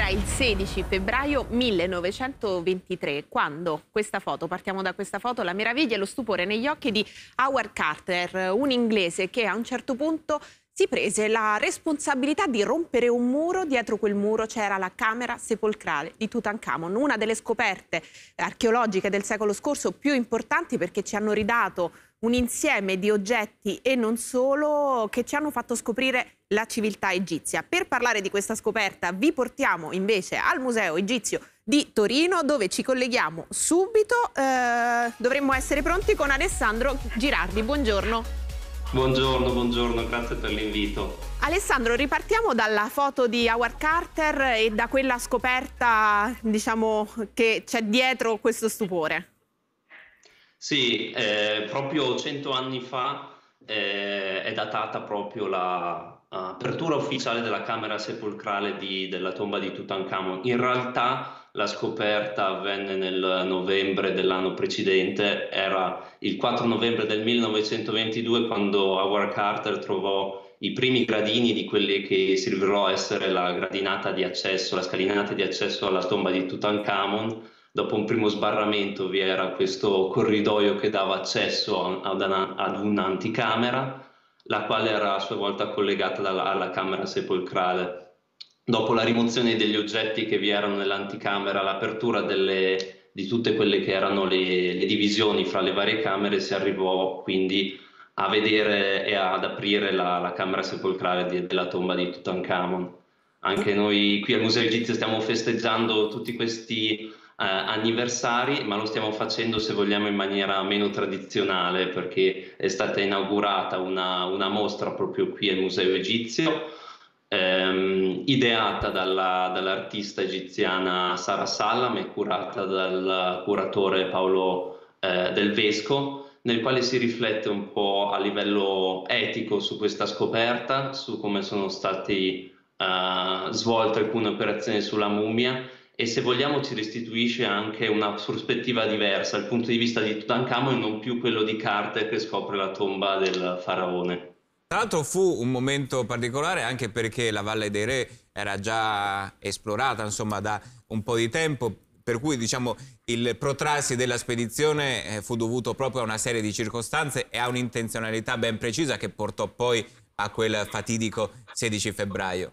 Era il 16 febbraio 1923, quando questa foto, partiamo da questa foto, la meraviglia e lo stupore negli occhi di Howard Carter, un inglese che a un certo punto si prese la responsabilità di rompere un muro. Dietro quel muro c'era la camera sepolcrale di Tutankhamon, una delle scoperte archeologiche del secolo scorso più importanti, perché ci hanno ridato un insieme di oggetti e non solo che ci hanno fatto scoprire la civiltà egizia. Per parlare di questa scoperta vi portiamo invece al Museo Egizio di Torino, dove ci colleghiamo subito. Dovremmo essere pronti con Alessandro Girardi. Buongiorno. Buongiorno, grazie per l'invito. Alessandro, ripartiamo dalla foto di Howard Carter e da quella scoperta, diciamo, che c'è dietro questo stupore. Sì, proprio 100 anni fa è datata proprio l'apertura ufficiale della camera sepolcrale della tomba di Tutankhamon. In realtà la scoperta avvenne nel novembre dell'anno precedente, era il 4 novembre del 1922, quando Howard Carter trovò i primi gradini di quelli che si rivelò essere la gradinata di accesso, la scalinata di accesso alla tomba di Tutankhamon. Dopo un primo sbarramento vi era questo corridoio che dava accesso ad un'anticamera, la quale era a sua volta collegata alla camera sepolcrale. Dopo la rimozione degli oggetti che vi erano nell'anticamera, l'apertura di tutte quelle che erano le divisioni fra le varie camere, si arrivò quindi a vedere e ad aprire la camera sepolcrale della tomba di Tutankhamon. Anche noi qui al Museo Egizio stiamo festeggiando tutti questi anniversari, ma lo stiamo facendo, se vogliamo, in maniera meno tradizionale, perché è stata inaugurata una mostra proprio qui al Museo Egizio, ideata dall'artista egiziana Sara Sallam e curata dal curatore Paolo Del Vesco, nel quale si riflette un po' a livello etico su questa scoperta, su come sono state svolte alcune operazioni sulla mummia, e se vogliamo ci restituisce anche una prospettiva diversa dal punto di vista di Tutankhamon e non più quello di Carter che scopre la tomba del faraone. Tra l'altro fu un momento particolare anche perché la Valle dei Re era già esplorata, insomma, da un po' di tempo, per cui, diciamo, il protrarsi della spedizione fu dovuto proprio a una serie di circostanze e a un'intenzionalità ben precisa che portò poi a quel fatidico 16 febbraio.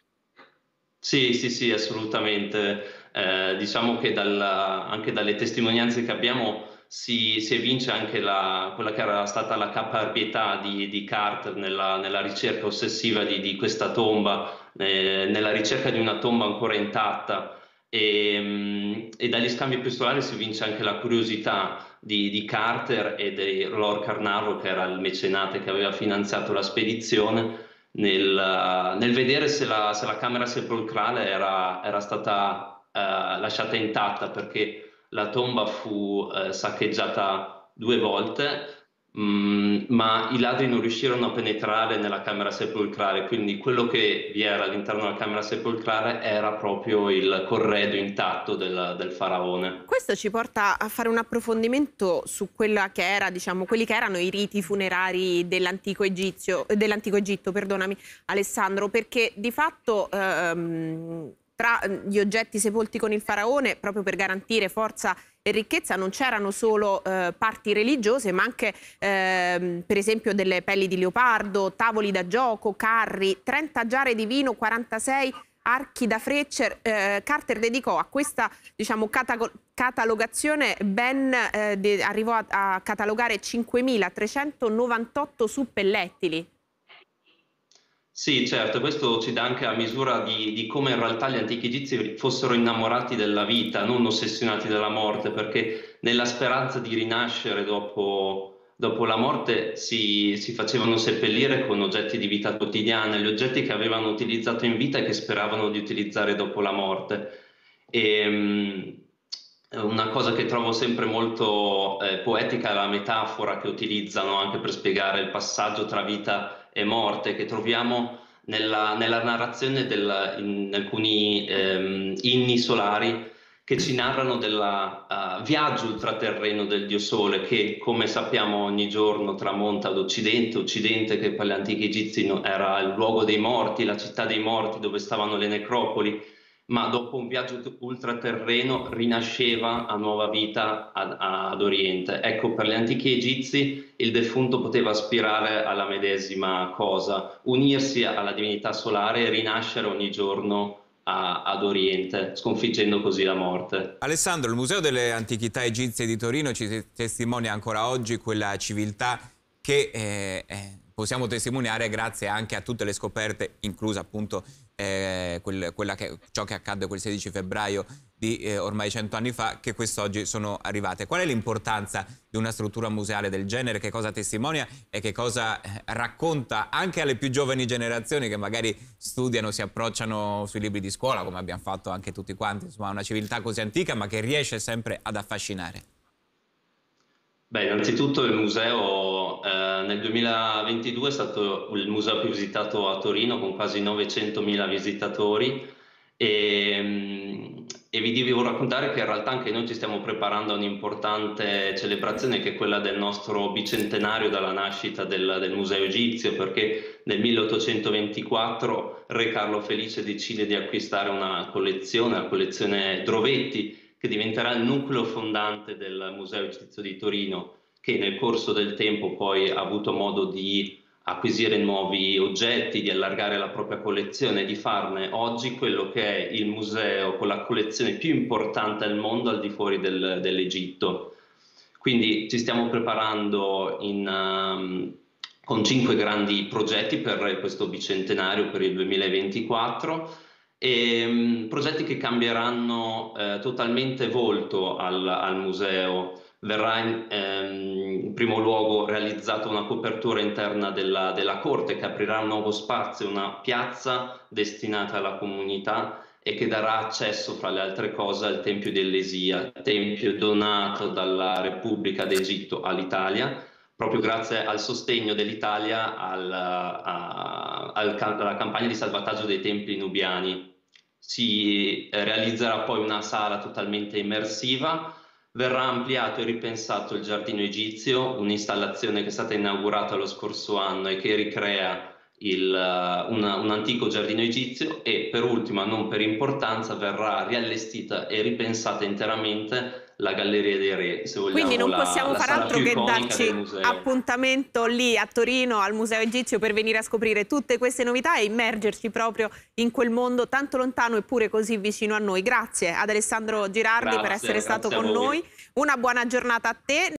Sì, assolutamente. Diciamo che anche dalle testimonianze che abbiamo si evince anche quella che era stata la caparbietà di Carter nella ricerca ossessiva di questa tomba, nella ricerca di una tomba ancora intatta, e dagli scambi epistolari si evince anche la curiosità di Carter e di Lord Carnarvon, che era il mecenate che aveva finanziato la spedizione, nel vedere se la camera sepolcrale era stata lasciata intatta, perché la tomba fu saccheggiata 2 volte, ma i ladri non riuscirono a penetrare nella camera sepolcrale, quindi quello che vi era all'interno della camera sepolcrale era proprio il corredo intatto del faraone. Questo ci porta a fare un approfondimento su quella che era, diciamo, quelli che erano i riti funerari dell'antico Egitto, perdonami Alessandro, perché di fatto tra gli oggetti sepolti con il faraone, proprio per garantire forza e ricchezza, non c'erano solo parti religiose, ma anche per esempio delle pelli di leopardo, tavoli da gioco, carri, 30 giare di vino, 46 archi da frecce. Carter dedicò a questa, diciamo, catalogazione arrivò a catalogare 5.398 suppellettili. Sì, certo, questo ci dà anche la misura di come in realtà gli antichi egizi fossero innamorati della vita, non ossessionati dalla morte, perché nella speranza di rinascere dopo la morte si facevano seppellire con oggetti di vita quotidiana, gli oggetti che avevano utilizzato in vita e che speravano di utilizzare dopo la morte. Una cosa che trovo sempre molto poetica è la metafora che utilizzano anche per spiegare il passaggio tra vita e morte, che troviamo nella narrazione in alcuni inni solari che ci narrano del viaggio ultraterreno del dio Sole, che, come sappiamo, ogni giorno tramonta ad Occidente che per gli antichi egizi era il luogo dei morti, la città dei morti dove stavano le necropoli, ma dopo un viaggio ultraterreno rinasceva a nuova vita ad Oriente. Ecco, per gli antichi egizi il defunto poteva aspirare alla medesima cosa, unirsi alla divinità solare e rinascere ogni giorno ad Oriente, sconfiggendo così la morte. Alessandro, il Museo delle Antichità Egizie di Torino ci testimonia ancora oggi quella civiltà che possiamo testimoniare grazie anche a tutte le scoperte, inclusa appunto ciò che accadde quel 16 febbraio di ormai 100 anni fa, che quest'oggi sono arrivate. Qual è l'importanza di una struttura museale del genere? Che cosa testimonia e che cosa racconta anche alle più giovani generazioni che magari studiano, si approcciano sui libri di scuola, come abbiamo fatto anche tutti quanti, insomma, una civiltà così antica ma che riesce sempre ad affascinare? Beh, innanzitutto il museo nel 2022 è stato il museo più visitato a Torino con quasi 900.000 visitatori e vi devo raccontare che in realtà anche noi ci stiamo preparando a un'importante celebrazione che è quella del nostro bicentenario dalla nascita del Museo Egizio, perché nel 1824 Re Carlo Felice decide di acquistare una collezione, la collezione Drovetti, che diventerà il nucleo fondante del Museo Egizio di Torino, che nel corso del tempo poi ha avuto modo di acquisire nuovi oggetti, di allargare la propria collezione, di farne oggi quello che è il museo con la collezione più importante al mondo al di fuori dell'Egitto. Quindi ci stiamo preparando con 5 grandi progetti per questo bicentenario, per il 2024, e progetti che cambieranno totalmente volto al museo. Verrà in primo luogo realizzata una copertura interna della corte che aprirà un nuovo spazio, una piazza destinata alla comunità e che darà accesso, fra le altre cose, al Tempio dell'Esia, tempio donato dalla Repubblica d'Egitto all'Italia, proprio grazie al sostegno dell'Italia alla campagna di salvataggio dei templi nubiani. Si realizzerà poi una sala totalmente immersiva, verrà ampliato e ripensato il giardino egizio, un'installazione che è stata inaugurata lo scorso anno e che ricrea un antico giardino egizio, e per ultima, non per importanza, verrà riallestita e ripensata interamente la Galleria dei Re, se vogliamo. Quindi non possiamo fare altro che darci appuntamento lì a Torino al Museo Egizio per venire a scoprire tutte queste novità e immergerci proprio in quel mondo tanto lontano eppure così vicino a noi. Grazie ad Alessandro Girardi per essere stato con noi. Una buona giornata a te.